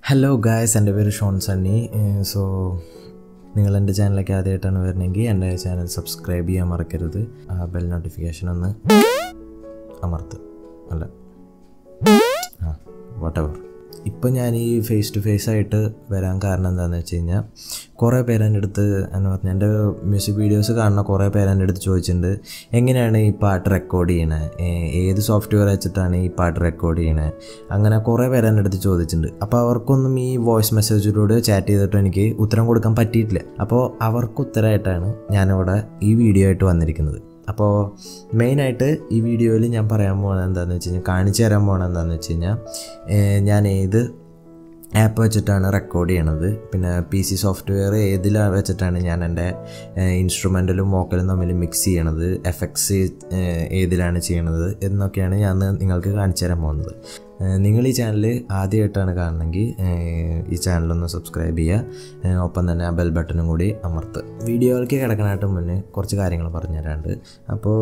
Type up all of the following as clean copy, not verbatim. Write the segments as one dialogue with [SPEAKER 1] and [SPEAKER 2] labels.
[SPEAKER 1] Hello guys, എൻ്റെ പേര് Sean Sunny. So നിങ്ങൾ എൻ്റെ ചാനലിലേക്ക് ആദ്യമായിട്ടാണ് വരുന്നതെങ്കിൽ എൻ്റെ ചാനൽ സബ്സ്ക്രൈബ് ചെയ്യാൻ മറക്കരുത്. ബെൽ നോട്ടിഫിക്കേഷൻ ഒന്ന് അമർത്ത് അല്ല വാട്ടെവർ. ഇപ്പം ഞാൻ ഈ ഫേസ് ടു ഫേസ് ആയിട്ട് വരാൻ കാരണം എന്താണെന്ന് വെച്ച് കഴിഞ്ഞാൽ, കുറേ പേര് എൻ്റെ അടുത്ത് എന്ന് പറഞ്ഞാൽ എൻ്റെ മ്യൂസിക് വീഡിയോസ് കാണുന്ന കുറേ പേര് എൻ്റെ അടുത്ത് ചോദിച്ചിട്ടുണ്ട്, എങ്ങനെയാണ് ഈ പാട്ട് റെക്കോർഡ് ചെയ്യണേ, ഏത് സോഫ്റ്റ്വെയർ വെച്ചിട്ടാണ് ഈ പാട്ട് റെക്കോർഡ് ചെയ്യണേ, അങ്ങനെ കുറേ പേര് എൻ്റെ അടുത്ത് ചോദിച്ചിട്ടുണ്ട്. അപ്പോൾ അവർക്കൊന്നും ഈ വോയിസ് മെസ്സേജിലൂടെ ചാറ്റ് ചെയ്തിട്ട് എനിക്ക് ഉത്തരം കൊടുക്കാൻ പറ്റിയിട്ടില്ല. അപ്പോൾ അവർക്ക് ഉത്തരമായിട്ടാണ് ഞാനിവിടെ ഈ വീഡിയോ ആയിട്ട് വന്നിരിക്കുന്നത്. അപ്പോൾ മെയിനായിട്ട് ഈ വീഡിയോയിൽ ഞാൻ പറയാൻ പോകുന്നത് എന്താണെന്ന് വെച്ച് കഴിഞ്ഞാൽ, കാണിച്ചു തരാൻ പോകുന്നത് എന്താണെന്ന് വെച്ച് കഴിഞ്ഞാൽ, ഞാൻ ഏത് ആപ്പ് വെച്ചിട്ടാണ് റെക്കോർഡ് ചെയ്യണത്, പിന്നെ PC സോഫ്റ്റ്വെയർ ഏതിലാണ് വെച്ചിട്ടാണ് ഞാൻ എൻ്റെ ഇൻസ്ട്രുമെൻ്റലും വോക്കലും തമ്മിൽ മിക്സ് ചെയ്യണത്, എഫക്ട്സ് ഏതിലാണ് ചെയ്യണത് എന്നൊക്കെയാണ് ഞാൻ നിങ്ങൾക്ക് കാണിച്ചു തരാൻ പോകുന്നത്. നിങ്ങൾ ഈ ചാനൽ ആദ്യമായിട്ടാണ് കാണണമെങ്കിൽ ഈ ചാനലൊന്ന് സബ്സ്ക്രൈബ് ചെയ്യുക, ഒപ്പം തന്നെ ആ ബെൽ ബട്ടണും കൂടി അമർത്ത്. വീഡിയോയിലേക്ക് കിടക്കാനായിട്ട് മുന്നേ കുറച്ച് കാര്യങ്ങൾ പറഞ്ഞു തരാനുണ്ട്. അപ്പോൾ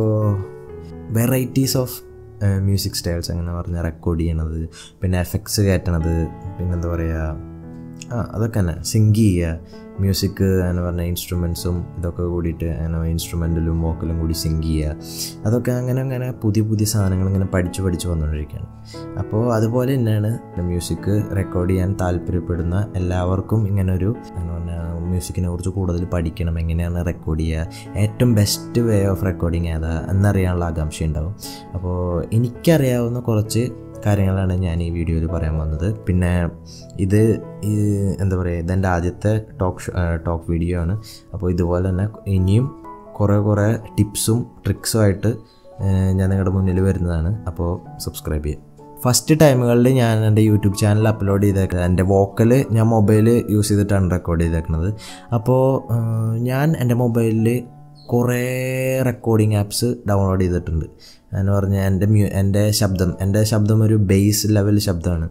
[SPEAKER 1] വെറൈറ്റീസ് ഓഫ് മ്യൂസിക് സ്റ്റൈൽസ് എങ്ങനെ പറഞ്ഞാൽ റെക്കോർഡ് ചെയ്യണത്, പിന്നെ എഫക്ട്സ് കയറ്റണത്, പിന്നെന്താ പറയുക, അതൊക്കെ തന്നെ സിങ്ക് ചെയ്യുക, മ്യൂസിക് എന്ന് പറഞ്ഞാൽ ഇൻസ്ട്രുമെൻസും ഇതൊക്കെ കൂടിയിട്ട് അങ്ങനെ ഇൻസ്ട്രുമെൻ്റലും വോക്കലും കൂടി സിങ്ക് ചെയ്യുക, അതൊക്കെ അങ്ങനെ പുതിയ പുതിയ സാധനങ്ങൾ ഇങ്ങനെ പഠിച്ച് വന്നുകൊണ്ടിരിക്കുകയാണ്. അപ്പോൾ അതുപോലെ തന്നെയാണ് മ്യൂസിക് റെക്കോർഡ് ചെയ്യാൻ താല്പര്യപ്പെടുന്ന എല്ലാവർക്കും ഇങ്ങനൊരു എന്ന് പറഞ്ഞാൽ മ്യൂസിക്കിനെ കുറിച്ച് കൂടുതൽ പഠിക്കണം, എങ്ങനെയാണ് റെക്കോർഡ് ചെയ്യുക, ഏറ്റവും ബെസ്റ്റ് വേ ഓഫ് റെക്കോർഡിങ് ഏതാ എന്നറിയാനുള്ള ആകാംക്ഷ ഉണ്ടാവും. അപ്പോൾ എനിക്കറിയാവുന്ന കുറച്ച് കാര്യങ്ങളാണ് ഞാൻ ഈ വീഡിയോയിൽ പറയാൻ വന്നത്. പിന്നെ ഇത് എന്താ പറയുക, ഇതെൻ്റെ ആദ്യത്തെ ടോക്ക് വീഡിയോ ആണ്. അപ്പോൾ ഇതുപോലെ തന്നെ ഇനിയും കുറേ ടിപ്സും ട്രിക്സും ആയിട്ട് ഞാൻ നിങ്ങളുടെ മുന്നിൽ വരുന്നതാണ്. അപ്പോൾ സബ്സ്ക്രൈബ് ചെയ്യുക. ഫസ്റ്റ് ടൈമുകളിൽ ഞാൻ എൻ്റെ യൂട്യൂബ് ചാനൽ അപ്ലോഡ് ചെയ്തേക്കുന്നത്, എൻ്റെ വോക്കൽ ഞാൻ മൊബൈൽ യൂസ് ചെയ്തിട്ടാണ് റെക്കോർഡ് ചെയ്തേക്കുന്നത്. അപ്പോൾ ഞാൻ എൻ്റെ മൊബൈലിൽ കുറേ റെക്കോർഡിങ് ആപ്സ് ഡൗൺലോഡ് ചെയ്തിട്ടുണ്ട്. എന്ന് പറഞ്ഞാൽ എൻ്റെ ശബ്ദം ഒരു ബേസ് ലെവൽ ശബ്ദമാണ്.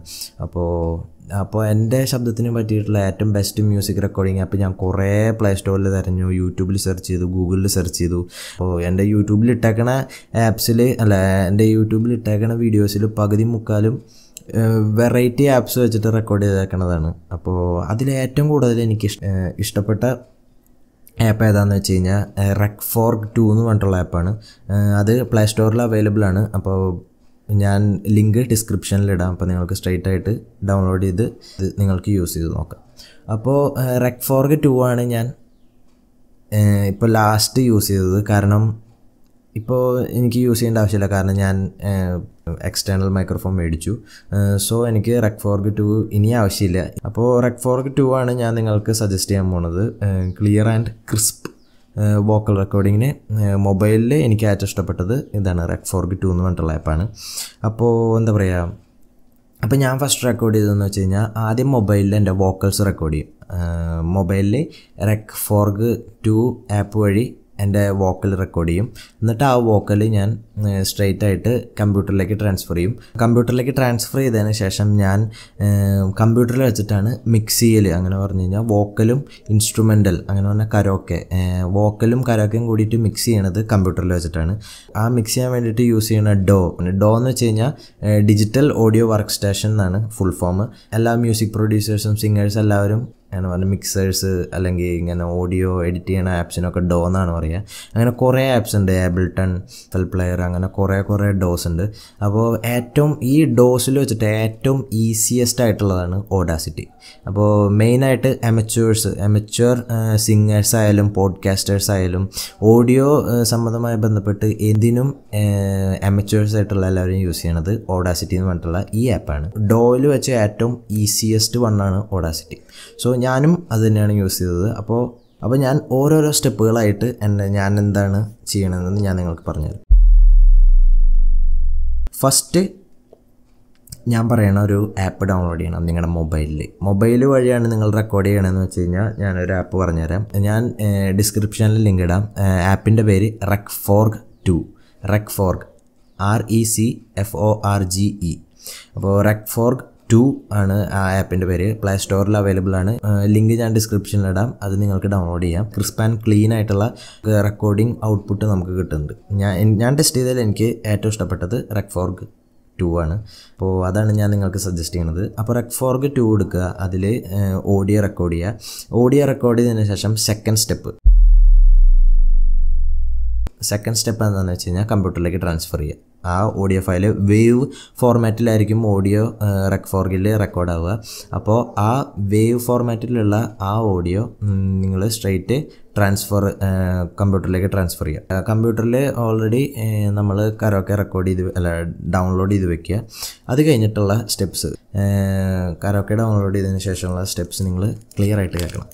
[SPEAKER 1] അപ്പോൾ എൻ്റെ ശബ്ദത്തിന് പറ്റിയിട്ടുള്ള ഏറ്റവും ബെസ്റ്റ് മ്യൂസിക് റെക്കോർഡിങ് ആപ്പ് ഞാൻ കുറേ പ്ലേ സ്റ്റോറിൽ തിരഞ്ഞു, യൂട്യൂബിൽ സെർച്ച് ചെയ്തു, ഗൂഗിളിൽ സെർച്ച് ചെയ്തു. അപ്പോൾ എൻ്റെ യൂട്യൂബിൽ ഇട്ടേക്കണ വീഡിയോസിൽ പകുതി മുക്കാലും വെറൈറ്റി ആപ്സ് വെച്ചിട്ട് റെക്കോർഡ് ചെയ്തേക്കണതാണ്. അപ്പോൾ അതിൽ ഏറ്റവും കൂടുതൽ എനിക്ക് ഇഷ്ടപ്പെട്ട ആപ്പ് ഏതാണെന്ന് വെച്ച് കഴിഞ്ഞാൽ റെക്ഫോർഗ് 2 എന്ന് പറഞ്ഞിട്ടുള്ള ആപ്പാണ്. അത് പ്ലേ സ്റ്റോറിൽ അവൈലബിൾ ആണ്. അപ്പോൾ ഞാൻ ലിങ്ക് ഡിസ്ക്രിപ്ഷനിലിടാം. അപ്പോൾ നിങ്ങൾക്ക് സ്ട്രെയിറ്റ് ആയിട്ട് ഡൗൺലോഡ് ചെയ്ത് നിങ്ങൾക്ക് യൂസ് ചെയ്ത് നോക്കാം. അപ്പോൾ റെക്ഫോർഗ് 2 ആണ് ഞാൻ ഇപ്പോൾ ലാസ്റ്റ് യൂസ് ചെയ്തത്. കാരണം ഇപ്പോൾ എനിക്ക് യൂസ് ചെയ്യേണ്ട ആവശ്യമില്ല, കാരണം ഞാൻ എക്സ്റ്റേണൽ മൈക്രോഫോൺ മേടിച്ചു. സോ എനിക്ക് റെക്ഫോർഗ് 2 ഇനി ആവശ്യമില്ല. അപ്പോൾ റെക്ഫോർഗ് 2 ആണ് ഞാൻ നിങ്ങൾക്ക് സജസ്റ്റ് ചെയ്യാൻ പോണത്. ക്ലിയർ ആൻഡ് ക്രിസ്പ് വോക്കൽ റെക്കോർഡിങ്ങിന് മൊബൈലിൽ എനിക്ക് ഏറ്റവും ഇഷ്ടപ്പെട്ടത് ഇതാണ്, റെക്ഫോർഗ് 2 എന്ന് പറഞ്ഞിട്ടുള്ള ആപ്പാണ്. അപ്പോൾ എന്താ പറയുക, അപ്പോൾ ഞാൻ ഫസ്റ്റ് റെക്കോർഡ് ചെയ്തതെന്ന് വെച്ച് കഴിഞ്ഞാൽ, ആദ്യം മൊബൈലിൽ എൻ്റെ വോക്കൽസ് റെക്കോർഡ് ചെയ്യും. മൊബൈലിൽ റെക്ഫോർഗ് 2 ആപ്പ് വഴി എൻ്റെ വോക്കൽ റെക്കോർഡ് ചെയ്യും. എന്നിട്ട് ആ വോക്കൽ ഞാൻ സ്ട്രെയിറ്റ് ആയിട്ട് കമ്പ്യൂട്ടറിലേക്ക് ട്രാൻസ്ഫർ ചെയ്യും. കമ്പ്യൂട്ടറിലേക്ക് ട്രാൻസ്ഫർ ചെയ്തതിന് ശേഷം ഞാൻ കമ്പ്യൂട്ടറിൽ വെച്ചിട്ടാണ് മിക്സ് ചെയ്യൽ. അങ്ങനെ പറഞ്ഞു കഴിഞ്ഞാൽ വോക്കലും ഇൻസ്ട്രുമെൻ്റൽ, അങ്ങനെ പറഞ്ഞാൽ വോക്കലും കരോക്കയും കൂടിയിട്ട് മിക്സ് ചെയ്യണത് കമ്പ്യൂട്ടറിൽ വെച്ചിട്ടാണ്. ആ മിക്സ് ചെയ്യാൻ വേണ്ടിയിട്ട് യൂസ് ചെയ്യണ ഡോ എന്ന് വെച്ച് കഴിഞ്ഞാൽ ഡിജിറ്റൽ ഓഡിയോ വർക്ക് സ്റ്റേഷൻ എന്നാണ് ഫുൾ ഫോം. എല്ലാ മ്യൂസിക് പ്രൊഡ്യൂസേഴ്സും സിംഗേഴ്സ് എല്ലാവരും അങ്ങനെ പറഞ്ഞാൽ മിക്സേഴ്സ് അല്ലെങ്കിൽ ഇങ്ങനെ ഓഡിയോ എഡിറ്റ് ചെയ്യണ ആപ്സിനൊക്കെ ഡോ എന്നാണ് പറയുക. അങ്ങനെ കുറേ ആപ്സ് ഉണ്ട്, ആബിൾട്ടൺ, ഫെൽ പ്ലെയർ, അങ്ങനെ കുറേ ഡോസ് ഉണ്ട്. അപ്പോൾ ഈ ഡോസിൽ വെച്ചിട്ട് ഏറ്റവും ഈസിയസ്റ്റ് ആയിട്ടുള്ളതാണ് ഓഡാസിറ്റി. അപ്പോൾ മെയിനായിട്ട് അമച്വർ സിംഗേഴ്സ് ആയാലും പോഡ്കാസ്റ്റേഴ്സ് ആയാലും ഓഡിയോ സംബന്ധമായി ബന്ധപ്പെട്ട് എന്തിനും അമച്വേഴ്സ് ആയിട്ടുള്ള എല്ലാവരും യൂസ് ചെയ്യണത് ഓഡാസിറ്റി എന്ന് പറഞ്ഞിട്ടുള്ള ഈ ആപ്പാണ്. ഡോയിൽ വെച്ച് ഏറ്റവും ഈസിയസ്റ്റ് വണ്ണാണ് ഓഡാസിറ്റി. സോ ഞാനും അത് തന്നെയാണ് യൂസ് ചെയ്തത്. അപ്പോൾ ഞാൻ ഓരോരോ സ്റ്റെപ്പുകളായിട്ട് ഞാൻ എന്താണ് ചെയ്യണമെന്ന് ഞാൻ നിങ്ങൾക്ക് പറഞ്ഞുതരാം. ഫസ്റ്റ് ഞാൻ പറയണ ഒരു ആപ്പ് ഡൗൺലോഡ് ചെയ്യണം നിങ്ങളുടെ മൊബൈൽ വഴിയാണ് നിങ്ങൾ റെക്കോർഡ് ചെയ്യണമെന്ന് വെച്ച് കഴിഞ്ഞാൽ ഞാനൊരു ആപ്പ് പറഞ്ഞുതരാം. ഞാൻ ഡിസ്ക്രിപ്ഷനിൽ ലിങ്ക് ഇടാം. ആപ്പിൻ്റെ പേര് റെക്ഫോർഗ് RECFORGE. അപ്പോൾ റെക്ഫോർഗ് 2 ആണ് ആ ആപ്പിൻ്റെ പേര്. പ്ലേ സ്റ്റോറിൽ അവൈലബിൾ ആണ്. ലിങ്ക് ഞാൻ ഡിസ്ക്രിപ്ഷനിലിടാം. അത് നിങ്ങൾക്ക് ഡൗൺലോഡ് ചെയ്യാം. ക്രിസ്പ് ആൻഡ് ക്ലീൻ ആയിട്ടുള്ള റെക്കോർഡിംഗ് ഔട്ട്പുട്ട് നമുക്ക് കിട്ടുന്നുണ്ട്. ഞാൻ ടെസ്റ്റ് ചെയ്തതിൽ എനിക്ക് ഏറ്റവും ഇഷ്ടപ്പെട്ടത് റെക്ഫോർഗ് 2 ആണ്. അപ്പോൾ അതാണ് ഞാൻ നിങ്ങൾക്ക് സജസ്റ്റ് ചെയ്യുന്നത്. അപ്പോൾ Recforge 2 എടുക്കുക, അതിൽ ഓഡിയോ റെക്കോർഡ് ചെയ്യുക. ഓഡിയോ റെക്കോർഡ് ചെയ്തതിന് ശേഷം സെക്കൻഡ് സ്റ്റെപ്പ് എന്താണെന്ന് വെച്ച് കഴിഞ്ഞാൽ കമ്പ്യൂട്ടറിലേക്ക് ട്രാൻസ്ഫർ ചെയ്യുക. ആ ഓഡിയോ ഫയൽ വേവ് ഫോർമാറ്റിലായിരിക്കും ഓഡിയോ Recforgeൽ റെക്കോർഡ് ആവുക. അപ്പോൾ ആ വേവ് ഫോർമാറ്റിലുള്ള ആ ഓഡിയോ നിങ്ങൾ സ്ട്രെയിറ്റ് കമ്പ്യൂട്ടറിലേക്ക് ട്രാൻസ്ഫർ ചെയ്യുക. കമ്പ്യൂട്ടറിൽ ഓൾറെഡി നമ്മൾ കരോക്കെ ഡൗൺലോഡ് ചെയ്ത് വെക്കുക. അത് കഴിഞ്ഞിട്ടുള്ള സ്റ്റെപ്സ്, കരോക്കെ ഡൗൺലോഡ് ചെയ്തതിന് ശേഷമുള്ള സ്റ്റെപ്സ് നിങ്ങൾ ക്ലിയർ ആയിട്ട് കേൾക്കണം.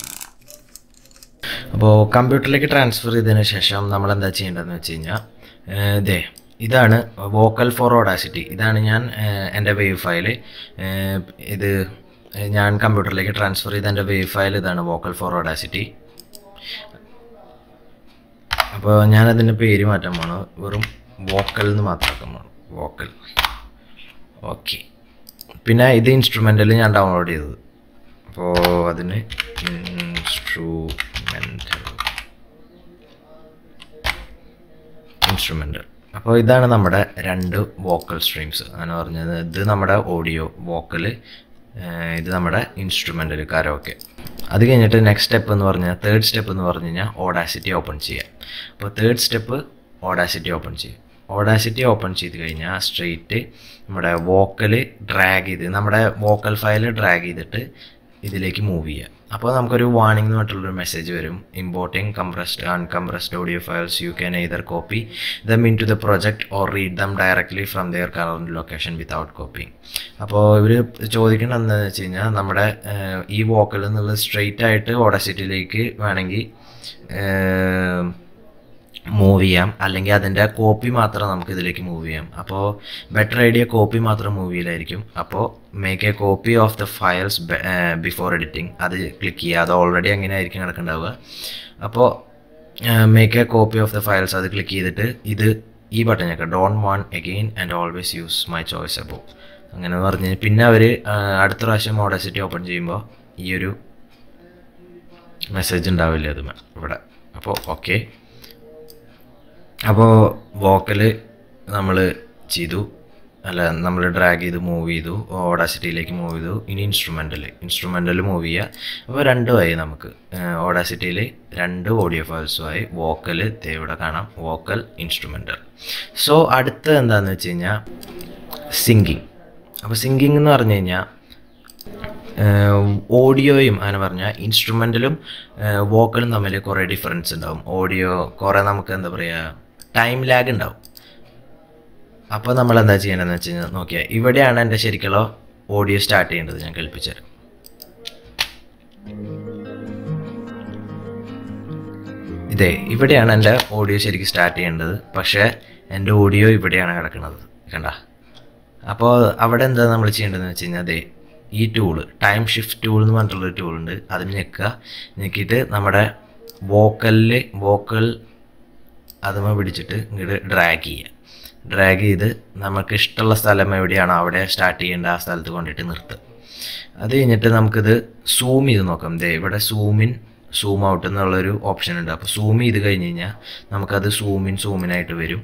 [SPEAKER 1] അപ്പോൾ കമ്പ്യൂട്ടറിലേക്ക് ട്രാൻസ്ഫർ ചെയ്തതിന് ശേഷം നമ്മൾ എന്താ ചെയ്യേണ്ടതെന്ന് വെച്ച് കഴിഞ്ഞാൽ ഇതാണ് വോക്കൽ ഫോർ ഓഡാസിറ്റി. ഇതാണ് ഞാൻ എൻ്റെ വേവ് ഫയൽ. ഇത് ഞാൻ കമ്പ്യൂട്ടറിലേക്ക് ട്രാൻസ്ഫർ ചെയ്ത എൻ്റെ വേവ് ഫയൽ ഇതാണ്, വോക്കൽ ഫോർ ഓഡാസിറ്റി. അപ്പോൾ ഞാനതിൻ്റെ പേര് മാറ്റാൻ പോണു, വെറും വോക്കൽ എന്ന് മാത്രമാക്കാൻ പോണു, വോക്കൽ. ഓക്കെ. പിന്നെ ഇത് ഇൻസ്ട്രുമെൻ്റൽ ഞാൻ ഡൗൺലോഡ് ചെയ്തത്. അപ്പോൾ അതിന് ഇൻസ്ട്രുമെൻ്റൽ. അപ്പോൾ ഇതാണ് നമ്മുടെ 2 വോക്കൽ സ്ട്രീംസ് എന്ന് പറഞ്ഞത്. ഇത് നമ്മുടെ ഓഡിയോ വോക്കൽ, ഇത് നമ്മുടെ ഇൻസ്ട്രുമെൻ്റൽ കരോക്കെ. അത് കഴിഞ്ഞിട്ട് നെക്സ്റ്റ് സ്റ്റെപ്പ് എന്ന് പറഞ്ഞാൽ, തേർഡ് സ്റ്റെപ്പ് എന്ന് പറഞ്ഞു കഴിഞ്ഞാൽ ഓഡാസിറ്റി ഓപ്പൺ ചെയ്യാം. അപ്പോൾ തേർഡ് സ്റ്റെപ്പ് ഓഡാസിറ്റി ഓപ്പൺ ചെയ്യും. ഓഡാസിറ്റി ഓപ്പൺ ചെയ്ത് കഴിഞ്ഞാൽ സ്ട്രെയിറ്റ് നമ്മുടെ വോക്കൽ ഡ്രാഗ് ചെയ്ത്, നമ്മുടെ വോക്കൽ ഫയൽ ഡ്രാഗ് ചെയ്തിട്ട് ഇതിലേക്ക് മൂവ് ചെയ്യുക. അപ്പോൾ നമുക്കൊരു വാർണിംഗ് എന്ന് പറഞ്ഞിട്ടുള്ളൊരു മെസ്സേജ് വരും. Importing compressed uncompressed audio files, you can either copy them into the project or read them directly from their current location without copying. അപ്പോൾ ഇവർ ചോദിക്കേണ്ടത് എന്താണെന്ന് വെച്ച് കഴിഞ്ഞാൽ, നമ്മുടെ ഈ വോക്കൽ എന്നുള്ളത് സ്ട്രെയിറ്റ് ആയിട്ട് ഓഡാസിറ്റിയിലേക്ക് വേണമെങ്കിൽ മൂവ് ചെയ്യാം, അല്ലെങ്കിൽ അതിൻ്റെ കോപ്പി മാത്രം നമുക്ക് ഇതിലേക്ക് മൂവ് ചെയ്യാം. അപ്പോൾ ബെറ്റർ ഐഡിയ കോപ്പി മാത്രം മൂവ് ചെയ്യലായിരിക്കും. അപ്പോൾ make a copy of the files before editing, അത് ക്ലിക്ക് ചെയ്യുക. അത് ഓൾറെഡി അങ്ങനെ ആയിരിക്കും കിടക്കുന്നുണ്ടാവുക. അപ്പോൾ make a copy of the files, അത് ക്ലിക്ക് ചെയ്തിട്ട് ഈ ബട്ടൺ ഞെക്കുക, don't want again and always use my choice above, അങ്ങനെ പറഞ്ഞ് പിന്നെ അവർ അടുത്ത പ്രാവശ്യം ഓഡാസിറ്റി ഓപ്പൺ ചെയ്യുമ്പോൾ ഈ ഒരു മെസ്സേജ് ഉണ്ടാവില്ല അത് ഇവിടെ. അപ്പോൾ ഓക്കെ. അപ്പോൾ വോക്കൽ നമ്മൾ ചെയ്തു, നമ്മൾ ഡ്രാഗ് ചെയ്ത് മൂവ് ചെയ്തു, ഓഡാസിറ്റിയിലേക്ക് മൂവ് ചെയ്തു. ഇനി ഇൻസ്ട്രുമെൻ്റൽ മൂവ് ചെയ്യുക. അപ്പോൾ 2 ആയി നമുക്ക്. ഓഡാസിറ്റിയിൽ 2 ഓഡിയോ ഫയൽസുമായി, വോക്കൽ ഇവിടെ കാണാം, വോക്കൽ ഇൻസ്ട്രുമെൻ്റൽ. സോ അടുത്തത് എന്താണെന്ന് വെച്ച് കഴിഞ്ഞാൽ സിങ്കിങ്. അപ്പോൾ സിങ്കിങ് എന്ന് പറഞ്ഞു കഴിഞ്ഞാൽ ഓഡിയോയും അങ്ങനെ പറഞ്ഞാൽ ഇൻസ്ട്രുമെൻ്റലും വോക്കലും തമ്മിൽ കുറേ ഡിഫറൻസ് ഉണ്ടാവും. ഓഡിയോ കുറേ നമുക്ക് എന്താ പറയുക, ടൈം ലാഗ് ഉണ്ടാവും. അപ്പോൾ നമ്മൾ എന്താ ചെയ്യേണ്ടതെന്ന് വെച്ച് കഴിഞ്ഞാൽ നോക്കിയാൽ ഇവിടെയാണ് എൻ്റെ ശരിക്കുള്ള ഓഡിയോ സ്റ്റാർട്ട് ചെയ്യേണ്ടത്. ഞാൻ കേൾപ്പിച്ചു തരാം. ഇവിടെയാണ് എൻ്റെ ഓഡിയോ ശരിക്കും സ്റ്റാർട്ട് ചെയ്യേണ്ടത്. പക്ഷേ എൻ്റെ ഓഡിയോ ഇവിടെയാണ് കിടക്കുന്നത്, കണ്ട. അപ്പോൾ അവിടെ എന്താ നമ്മൾ ചെയ്യേണ്ടതെന്ന് വെച്ച് കഴിഞ്ഞാൽ ഈ ടൂള്, ടൈം ഷിഫ്റ്റ് ടൂൾ എന്ന് പറഞ്ഞിട്ടുള്ളൊരു ടൂളുണ്ട്. അത് ഞെക്കിയിട്ട് നമ്മുടെ വോക്കൽ അതുമ പിടിച്ചിട്ട് ഇങ്ങോട്ട് ഡ്രാഗ് ചെയ്ത് നമുക്ക് ഇഷ്ടമുള്ള സ്ഥലം എവിടെയാണോ അവിടെ സ്റ്റാർട്ട് ചെയ്യേണ്ട ആ സ്ഥലത്ത് കൊണ്ടിട്ട് നിർത്തുക. അത് കഴിഞ്ഞിട്ട് നമുക്കിത് സൂം ചെയ്ത് നോക്കാം. ഇവിടെ സൂം ഔട്ട് എന്നുള്ളൊരു ഓപ്ഷൻ ഉണ്ട്. അപ്പോൾ സൂം ചെയ്ത് കഴിഞ്ഞ് കഴിഞ്ഞാൽ നമുക്കത് സൂമിനായിട്ട് വരും.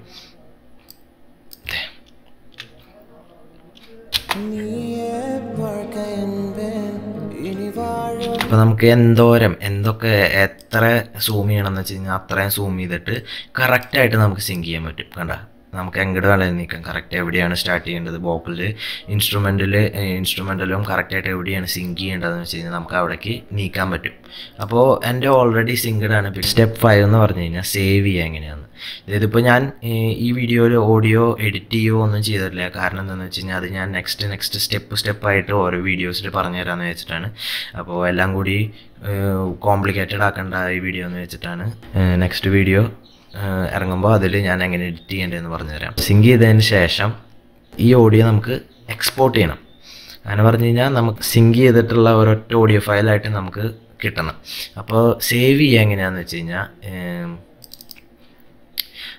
[SPEAKER 1] അപ്പോൾ നമുക്ക് എത്ര സൂം ചെയ്യണമെന്ന് വെച്ച് കഴിഞ്ഞാൽ അത്രയും സൂം ചെയ്തിട്ട് കറക്റ്റായിട്ട് നമുക്ക് സിങ്ക് ചെയ്യാൻ പറ്റും. കണ്ട, നമുക്ക് എങ്ങോട്ട് വേണമെങ്കിൽ നീക്കാം. കറക്റ്റ് എവിടെയാണ് സ്റ്റാർട്ട് ചെയ്യേണ്ടത് വോക്കലിൽ, ഇൻസ്ട്രുമെൻ്റലും കറക്റ്റായിട്ട് എവിടെയാണ് സിങ്ക് ചെയ്യേണ്ടതെന്ന് വെച്ച് കഴിഞ്ഞാൽ നമുക്ക് അവിടേക്ക് നീക്കാൻ പറ്റും. അപ്പോൾ എൻ്റെ ഓൾറെഡി സിങ്ക്ഡ് ആണ്. സ്റ്റെപ്പ് 5 എന്ന് പറഞ്ഞു കഴിഞ്ഞാൽ സേവ് ചെയ്യുക എങ്ങനെയാണ്. ഇതിപ്പോൾ ഞാൻ ഈ വീഡിയോയിൽ ഓഡിയോ എഡിറ്റ് ചെയ്യുകയോ ഒന്നും ചെയ്തിട്ടില്ല. കാരണം എന്താണെന്ന് വെച്ച് കഴിഞ്ഞാൽ അത് ഞാൻ നെക്സ്റ്റ് സ്റ്റെപ്പായിട്ട് ഓരോ വീഡിയോസിൽ പറഞ്ഞു തരാമെന്ന് വെച്ചിട്ടാണ്. അപ്പോൾ എല്ലാം കൂടി കോംപ്ലിക്കേറ്റഡ് ആക്കേണ്ട ഈ വീഡിയോ എന്ന് വെച്ചിട്ടാണ് നെക്സ്റ്റ് വീഡിയോ ഇറങ്ങുമ്പോൾ അതിൽ ഞാൻ എങ്ങനെ എഡിറ്റ് ചെയ്യേണ്ടതെന്ന് പറഞ്ഞുതരാം. സിങ്ക് ചെയ്തതിന് ശേഷം ഈ ഓഡിയോ നമുക്ക് എക്സ്പോർട്ട് ചെയ്യണം. അങ്ങനെ പറഞ്ഞു കഴിഞ്ഞാൽ നമുക്ക് സിങ്ക് ചെയ്തിട്ടുള്ള ഒരൊറ്റ ഓഡിയോ ഫയലായിട്ട് നമുക്ക് കിട്ടണം. അപ്പോൾ സേവ് ചെയ്യുക എങ്ങനെയാണെന്ന് വെച്ച് കഴിഞ്ഞാൽ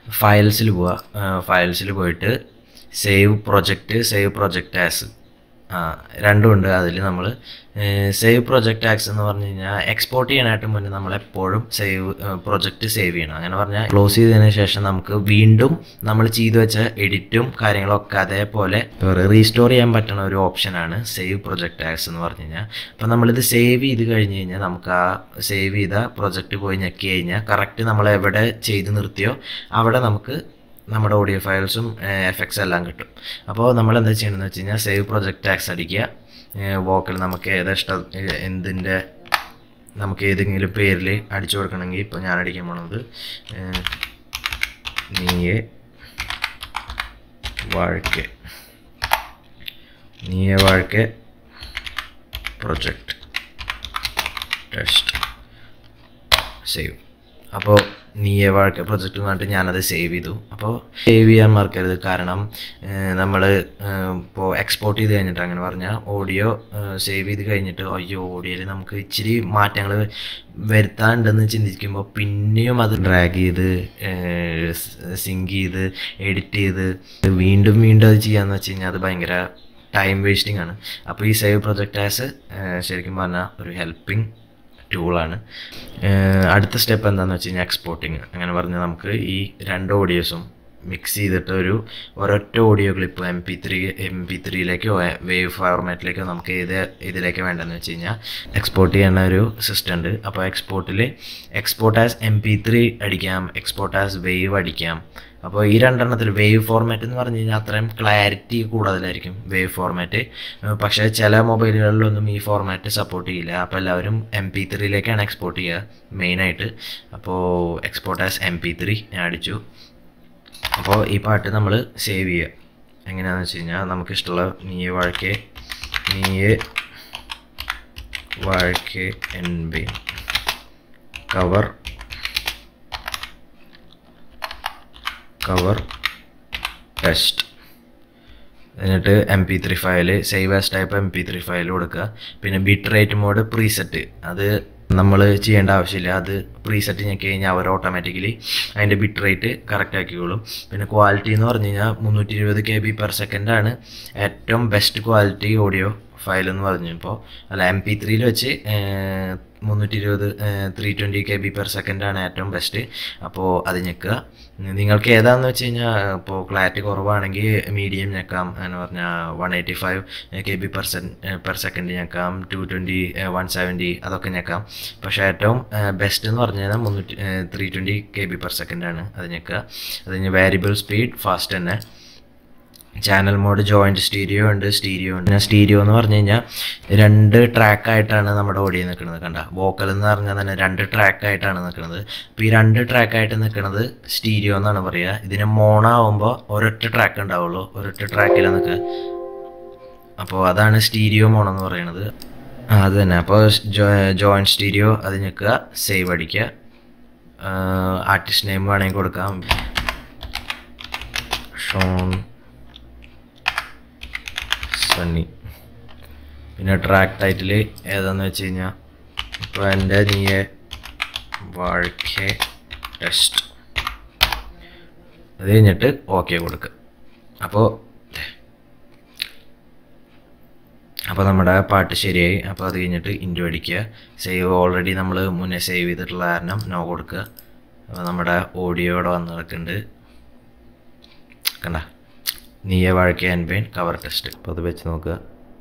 [SPEAKER 1] ഫയൽസിൽ പോവുക. ഫയൽസിൽ പോയിട്ട് സേവ് പ്രൊജക്റ്റ് ആസ് രണ്ടും ഉണ്ട്. അതിൽ നമ്മൾ സേവ് പ്രൊജക്റ്റ് ആക്സ് എന്ന് പറഞ്ഞു കഴിഞ്ഞാൽ എക്സ്പോർട്ട് ചെയ്യാനായിട്ട് മുന്നേ നമ്മളെപ്പോഴും പ്രൊജക്റ്റ് സേവ് ചെയ്യണം. അങ്ങനെ പറഞ്ഞാൽ ക്ലോസ് ചെയ്തതിന് ശേഷം നമുക്ക് വീണ്ടും നമ്മൾ ചെയ്തു വെച്ച എഡിറ്റും കാര്യങ്ങളൊക്കെ അതേപോലെ റീസ്റ്റോർ ചെയ്യാൻ പറ്റുന്ന ഒരു ഓപ്ഷനാണ് സേവ് പ്രൊജക്റ്റ് ആക്സ് എന്ന് പറഞ്ഞു കഴിഞ്ഞാൽ. അപ്പോൾ നമ്മളിത് സേവ് ചെയ്ത് കഴിഞ്ഞ് കഴിഞ്ഞാൽ നമുക്ക് ആ സേവ് ചെയ്ത പ്രൊജക്റ്റ് പോയി ഞെക്കി കഴിഞ്ഞാൽ കറക്റ്റ് നമ്മൾ എവിടെ ചെയ്ത് നിർത്തിയോ അവിടെ നമുക്ക് നമ്മുടെ ഓഡിയോ ഫയൽസും എഫക്ട്സ് എല്ലാം കിട്ടും. അപ്പോൾ നമ്മൾ എന്താ ചെയ്യണമെന്ന് വെച്ച് കഴിഞ്ഞാൽ സേവ് പ്രൊജക്റ്റ് ആക്സ് അടിക്കുക. വോക്കൽ നമുക്ക് എന്തിൻ്റെ നമുക്ക് ഏതെങ്കിലും പേരിൽ അടിച്ചു കൊടുക്കണമെങ്കിൽ ഇപ്പോൾ ഞാൻ അടിക്കാൻ പോണത് നീയെ വാഴക്കെ പ്രൊജക്റ്റ് ടെസ്റ്റ് സേവ്. അപ്പോൾ നീയെ വാഴക്കെ പ്രൊജക്റ്റ് എന്ന് പറഞ്ഞിട്ട് ഞാനത് സേവ് ചെയ്തു. അപ്പോൾ സേവ് ചെയ്യാൻ മറക്കരുത്. കാരണം നമ്മൾ ഇപ്പോൾ എക്സ്പോർട്ട് ചെയ്ത് കഴിഞ്ഞിട്ട് അങ്ങനെ പറഞ്ഞാൽ ഓഡിയോ സേവ് ചെയ്ത് കഴിഞ്ഞിട്ട് അയ്യോ ഓഡിയോയിൽ നമുക്ക് ഇച്ചിരി മാറ്റങ്ങൾ വരുത്താനുണ്ടെന്ന് ചിന്തിക്കുമ്പോൾ പിന്നെയും അത് ഡ്രാഗ് ചെയ്ത് സിങ്ക് ചെയ്ത് എഡിറ്റ് ചെയ്ത് വീണ്ടും അത് ചെയ്യാമെന്ന് വെച്ച് കഴിഞ്ഞാൽ അത് ഭയങ്കര ടൈം വേസ്റ്റിംഗ് ആണ്. അപ്പോൾ ഈ സേവ് പ്രൊജക്റ്റ് ആസ് ശരിക്കും പറഞ്ഞാൽ ഒരു ഹെൽപ്പിംഗ് ടൂളാണ്. അടുത്ത സ്റ്റെപ്പ് എന്താണെന്ന് വെച്ച് കഴിഞ്ഞാൽ എക്സ്പോർട്ടിങ്. അങ്ങനെ പറഞ്ഞാൽ നമുക്ക് ഈ രണ്ട് ഓഡിയോസും മിക്സ് ചെയ്തിട്ട് ഒരൊറ്റ ഓഡിയോ ക്ലിപ്പ് MP3യിലേക്കോ വേവ് ഫോർമാറ്റിലേക്കോ നമുക്ക് ഇതിലേക്ക് വേണ്ടതെന്ന് വെച്ച് കഴിഞ്ഞാൽ എക്സ്പോർട്ട് ചെയ്യുന്ന ഒരു സിസ്റ്റം ഉണ്ട്. അപ്പോൾ എക്സ്പോർട്ട് ആസ് MP3 അടിക്കാം, എക്സ്പോർട്ട് ആസ് വേവ് അടിക്കാം. അപ്പോൾ ഈ രണ്ടെണ്ണത്തിൽ വേവ് ഫോർമാറ്റ് എന്ന് പറഞ്ഞു കഴിഞ്ഞാൽ അത്രയും ക്ലാരിറ്റി കൂടുതലായിരിക്കും വേവ് ഫോർമാറ്റ്. പക്ഷേ ചില മൊബൈലുകളിലൊന്നും ഈ ഫോർമാറ്റ് സപ്പോർട്ട് ചെയ്യില്ല. അപ്പോൾ എല്ലാവരും MP3യിലേക്കാണ് എക്സ്പോർട്ട് ചെയ്യുക മെയിനായിട്ട്. അപ്പോൾ എക്സ്പോർട്ട് ആസ് MP3 ഞാൻ അടിച്ചു. അപ്പോൾ ഈ പാട്ട് നമ്മൾ സേവ് ചെയ്യുക. എങ്ങനെയാണെന്ന് വെച്ച് കഴിഞ്ഞാൽ നമുക്കിഷ്ടമുള്ള നീയെ വാഴക്കെ എൻബെയിൻ കവർ ടെസ്റ്റ്. എന്നിട്ട് MP3 file save as type MP3 file കൊടുക്കുക. പിന്നെ ബിറ്റ് റേറ്റ് മോഡ് പ്രീസെറ്റ് അത് നമ്മൾ ചെയ്യേണ്ട ആവശ്യമില്ല. അത് പ്രീസെറ്റ് ഞെക്കി കഴിഞ്ഞാൽ അവർ ഓട്ടോമാറ്റിക്കലി അതിൻ്റെ ബിറ്റ് റേറ്റ് കറക്റ്റ് ആക്കിക്കോളും. പിന്നെ ക്വാളിറ്റി എന്ന് പറഞ്ഞു കഴിഞ്ഞാൽ 320 kbps ആണ് ഏറ്റവും ബെസ്റ്റ് ക്വാളിറ്റി ഓഡിയോ ഫയൽ എന്ന് പറഞ്ഞപ്പോൾ. അല്ല MP3യിൽ വെച്ച് 320 kbps ആണ് ഏറ്റവും ബെസ്റ്റ്. അപ്പോൾ അത് ഞെക്കുക. നിങ്ങൾക്ക് ഏതാണെന്ന് വെച്ച് കഴിഞ്ഞാൽ ഇപ്പോൾ ക്ലാരിറ്റി കുറവാണെങ്കിൽ മീഡിയം ഞെക്കാം. എന്ന് പറഞ്ഞാൽ 185 kbps ഞെക്കാം, 220, 170 അതൊക്കെ ഞെക്കാം. പക്ഷേ ഏറ്റവും ബെസ്റ്റ് എന്ന് പറഞ്ഞു കഴിഞ്ഞാൽ 320 kbps ആണ് അത് ഞെക്കുക. അത് കഴിഞ്ഞ് വേരിയബിൾ സ്പീഡ് ഫാസ്റ്റ് തന്നെ. ചാനൽ മോഡ് ജോയിൻറ്റ് സ്റ്റീരിയോ ഉണ്ട്. സ്റ്റീരിയോ എന്ന് പറഞ്ഞു കഴിഞ്ഞാൽ 2 ട്രാക്കായിട്ടാണ് നമ്മുടെ ഓഡിയോ നിൽക്കുന്നത്. കണ്ട വോക്കൽ എന്ന് പറഞ്ഞാൽ തന്നെ 2 ട്രാക്കായിട്ടാണ് നിൽക്കുന്നത്. അപ്പോൾ ഈ 2 ട്രാക്കായിട്ട് നിൽക്കുന്നത് സ്റ്റീരിയോ എന്നാണ് പറയുക. ഇതിന് മോണാവുമ്പോൾ ഒരൊറ്റ ട്രാക്ക് ഉണ്ടാവുള്ളൂ, ഒരൊറ്റ ട്രാക്കിലാണ് നിൽക്കുക. അപ്പോൾ അതാണ് സ്റ്റീരിയോ മോണെന്ന് പറയുന്നത്. അത് തന്നെ. അപ്പോൾ ജോയിൻറ്റ് സ്റ്റീരിയോ അത് നിൽക്കുക, സേവ് അടിക്കുക. ആർട്ടിസ്റ്റ് നെയിം വേണമെങ്കിൽ കൊടുക്കാം, ഷോൺ സണ്ണി. പിന്നെ ട്രാക്ക് ടൈറ്റിൽ ഏതാണെന്ന് വെച്ച് കഴിഞ്ഞാൽ ഇപ്പോൾ എൻ്റെ നീയെ വാഴക്കെ ടെസ്റ്റ്. അത് കഴിഞ്ഞിട്ട് ഓക്കെ കൊടുക്കുക. അപ്പോൾ നമ്മുടെ പാട്ട് ശരിയായി. അപ്പോൾ അത് കഴിഞ്ഞിട്ട് ഇൻട്രോ അടിക്കുക. സേവ് ഓൾറെഡി നമ്മൾ മുന്നേ സേവ് ചെയ്തിട്ടുള്ള കാരണം നോ കൊടുക്കുക. അപ്പോൾ നമ്മുടെ ഓഡിയോ ഇവിടെ വന്ന് കിടക്കുന്നുണ്ട്. കണ്ട നീയെ വാഴക്കെ എൻബെയിൻ കവർ ടെസ്റ്റ്. അപ്പോൾ അത് വെച്ച് നോക്കുക.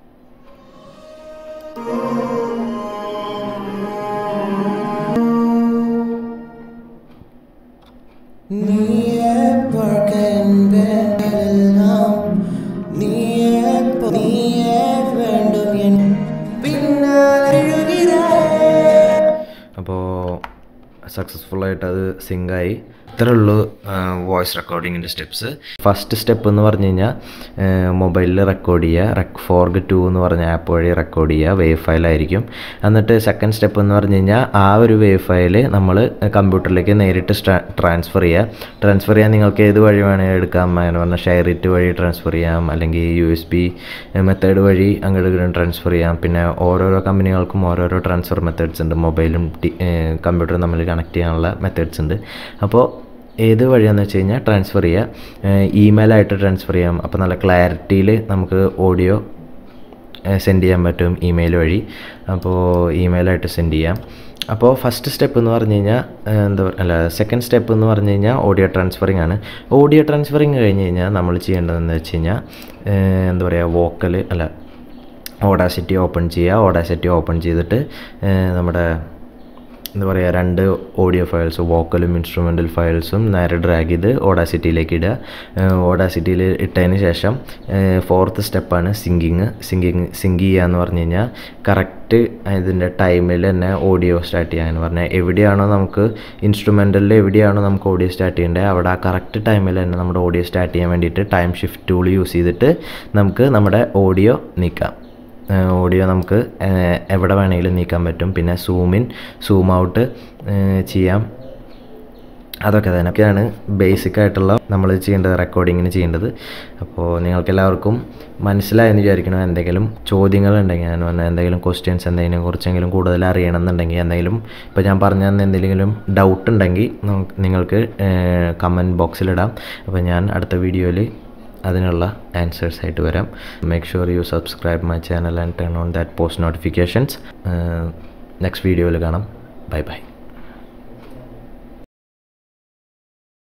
[SPEAKER 1] അപ്പോൾ സക്സസ്ഫുള്ളായിട്ട് അത് സിങ്കായി. ഇത്രേ ഉള്ളൂ വോയിസ് റെക്കോർഡിങ്ങിൻ്റെ സ്റ്റെപ്സ്. ഫസ്റ്റ് സ്റ്റെപ്പ് എന്ന് പറഞ്ഞു കഴിഞ്ഞാൽ മൊബൈലിൽ റെക്കോർഡ് ചെയ്യുക. Recforge 2 എന്ന് പറഞ്ഞ ആപ്പ് വഴി റെക്കോർഡ് ചെയ്യുക. വേവ് ഫയലായിരിക്കും. എന്നിട്ട് സെക്കൻഡ് സ്റ്റെപ്പ് എന്ന് പറഞ്ഞു കഴിഞ്ഞാൽ ആ ഒരു വേവ് ഫയൽ നമ്മൾ കമ്പ്യൂട്ടറിലേക്ക് നേരിട്ട് ട്രാൻസ്ഫർ ചെയ്യാൻ നിങ്ങൾക്ക് ഏത് വഴി വേണമെങ്കിൽ എടുക്കാം. അങ്ങനെ പറഞ്ഞാൽ ഷെയർ ഇറ്റ് വഴി ട്രാൻസ്ഫർ ചെയ്യാം, അല്ലെങ്കിൽ USB മെത്തേഡ് വഴി അങ്ങോട്ട് ട്രാൻസ്ഫർ ചെയ്യാം. പിന്നെ ഓരോരോ കമ്പനികൾക്കും ഓരോരോ ട്രാൻസ്ഫർ മെത്തേഡ്സ് ഉണ്ട്. മൊബൈലും കമ്പ്യൂട്ടറും തമ്മിൽ കണക്ട് ചെയ്യാനുള്ള മെത്തേഡ്സ് ഉണ്ട്. അപ്പോൾ ഏത് വഴിയാണെന്ന് വെച്ച് കഴിഞ്ഞാൽ ട്രാൻസ്ഫർ ചെയ്യുക. ഇമെയിലായിട്ട് ട്രാൻസ്ഫർ ചെയ്യാം. അപ്പോൾ നല്ല ക്ലാരിറ്റിയിൽ നമുക്ക് ഓഡിയോ സെൻഡ് ചെയ്യാൻ പറ്റും ഇമെയിൽ വഴി. അപ്പോൾ ഇമെയിലായിട്ട് സെൻഡ് ചെയ്യാം. അപ്പോൾ ഫസ്റ്റ് സ്റ്റെപ്പ് എന്ന് പറഞ്ഞു കഴിഞ്ഞാൽ സെക്കൻഡ് സ്റ്റെപ്പ് എന്ന് പറഞ്ഞു കഴിഞ്ഞാൽ ഓഡിയോ ട്രാൻസ്ഫറിങ് ആണ്. ഓഡിയോ ട്രാൻസ്ഫറിങ് കഴിഞ്ഞ് കഴിഞ്ഞാൽ നമ്മൾ ചെയ്യേണ്ടതെന്ന് വെച്ച് കഴിഞ്ഞാൽ വോക്കൽ ഓഡാസിറ്റി ഓപ്പൺ ചെയ്യുക. ഓഡാസിറ്റി ഓപ്പൺ ചെയ്തിട്ട് നമ്മുടെ രണ്ട് ഓഡിയോ ഫയൽസ്, വോക്കലും ഇൻസ്ട്രുമെൻ്റൽ ഫയൽസും നേരെ ഡ്രാഗ് ചെയ്ത് ഓഡാസിറ്റിയിലേക്ക് ഇടുക. ഓഡാസിറ്റിയിൽ ഇട്ടതിന് ശേഷം ഫോർത്ത് സ്റ്റെപ്പാണ് സിങ്ക് ചെയ്യുക എന്ന് പറഞ്ഞു കഴിഞ്ഞാൽ കറക്റ്റ് ഇതിൻ്റെ ടൈമിൽ തന്നെ ഓഡിയോ സ്റ്റാർട്ട് ചെയ്യുക എന്ന് പറഞ്ഞാൽ എവിടെയാണോ നമുക്ക് ഇൻസ്ട്രുമെൻ്റലിൽ എവിടെയാണോ നമുക്ക് ഓഡിയോ സ്റ്റാർട്ട് ചെയ്യേണ്ടത് അവിടെ ആ കറക്റ്റ് ടൈമിൽ തന്നെ നമ്മുടെ ഓഡിയോ സ്റ്റാർട്ട് ചെയ്യാൻ വേണ്ടിയിട്ട് ടൈം ഷിഫ്റ്റ് ടൂൾ യൂസ് ചെയ്തിട്ട് നമുക്ക് നമ്മുടെ ഓഡിയോ നീക്കാം. ഓഡിയോ നമുക്ക് എവിടെ വേണമെങ്കിലും നീക്കാൻ പറ്റും. പിന്നെ സൂം ഇൻ സൂം ഔട്ട് ചെയ്യാം. അതൊക്കെ തന്നെയൊക്കെയാണ് ബേസിക്കായിട്ടുള്ള നമ്മൾ ചെയ്യേണ്ടത്, റെക്കോർഡിങ്ങിന് ചെയ്യേണ്ടത്. അപ്പോൾ നിങ്ങൾക്കെല്ലാവർക്കും മനസ്സിലായെന്ന് വിചാരിക്കണം. എന്തെങ്കിലും ചോദ്യങ്ങളുണ്ടെങ്കിൽ ഞാൻ പറഞ്ഞാൽ എന്തെങ്കിലും ക്വസ്റ്റ്യൻസ് എന്തെങ്കിലും കുറിച്ചെങ്കിലും കൂടുതൽ അറിയണമെന്നുണ്ടെങ്കിൽ എന്തെങ്കിലും ഇപ്പോൾ ഞാൻ പറഞ്ഞ എന്തെങ്കിലും ഡൗട്ട് ഉണ്ടെങ്കിൽ നിങ്ങൾക്ക് കമൻറ്റ് ബോക്സിലിടാം. അപ്പോൾ ഞാൻ അടുത്ത വീഡിയോയിൽ അതിനുള്ള ആൻസേഴ്സ് ആയിട്ട് വരാം. Make sure you subscribe my channel and turn on that post notifications. Next വീഡിയോയിൽ കാണാം. Bye by.